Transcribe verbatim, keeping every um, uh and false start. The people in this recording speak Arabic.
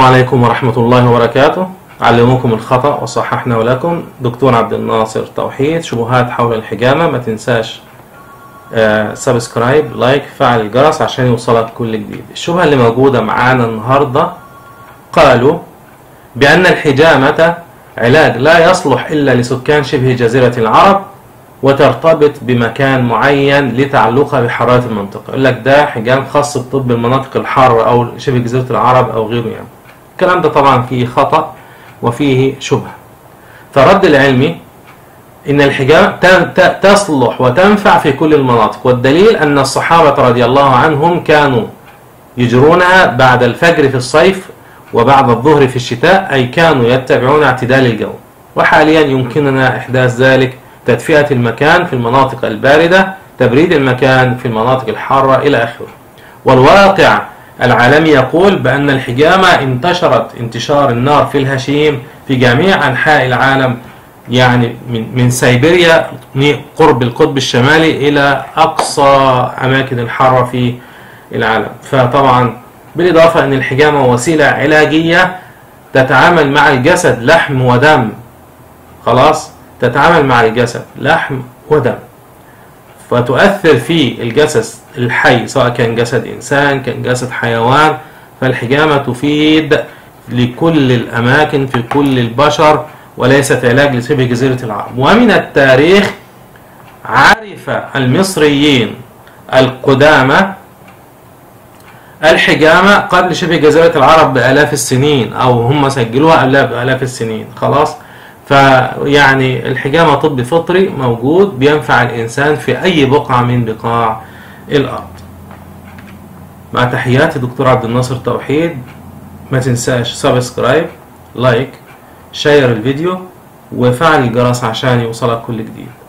عليكم ورحمة الله وبركاته. علموكم الخطأ وصححنا لكم. دكتور عبد الناصر توحيد. شبهات حول الحجامة. ما تنساش آه سبسكرايب، لايك، فعل الجرس عشان يوصلك كل جديد. الشبهة اللي موجودة معانا النهاردة، قالوا بأن الحجامة علاج لا يصلح إلا لسكان شبه جزيرة العرب، وترتبط بمكان معين لتعلقها بحرارة المنطقة. يقول لك ده حجام خاص بطب المناطق الحارة أو شبه جزيرة العرب أو غيره. يعني الكلام ده طبعا فيه خطأ وفيه شبهة. فرد العلمي إن الحجامة تصلح وتنفع في كل المناطق، والدليل أن الصحابة رضي الله عنهم كانوا يجرونها بعد الفجر في الصيف وبعد الظهر في الشتاء، أي كانوا يتبعون اعتدال الجو. وحاليا يمكننا إحداث ذلك، تدفئة المكان في المناطق الباردة، تبريد المكان في المناطق الحارة إلى آخره. والواقع العالمي يقول بأن الحجامة انتشرت انتشار النار في الهشيم في جميع أنحاء العالم، يعني من من سيبيريا قرب القطب الشمالي إلى أقصى أماكن الحارة في العالم. فطبعا بالإضافة أن الحجامة وسيلة علاجية تتعامل مع الجسد لحم ودم، خلاص، تتعامل مع الجسد لحم ودم، فتؤثر في الجسد الحي سواء كان جسد إنسان كان جسد حيوان. فالحجامة تفيد لكل الأماكن في كل البشر، وليست علاج لشبه جزيرة العرب. ومن التاريخ عرف المصريين القدامى الحجامة قبل شبه جزيرة العرب بآلاف السنين، أو هم سجلوها قبلها بآلاف السنين، خلاص. فيعني الحجامة طب فطري موجود بينفع الإنسان في أي بقعة من بقاع الأرض. مع تحياتي دكتور عبد الناصر توحيد. ما تنساش سبسكرايب، لايك، شير الفيديو، وفعل الجرس عشان يوصلك كل جديد.